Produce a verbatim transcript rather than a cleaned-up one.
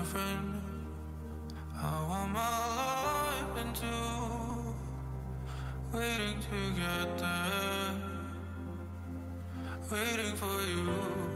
friend. How am I alive into waiting to get there, waiting for you.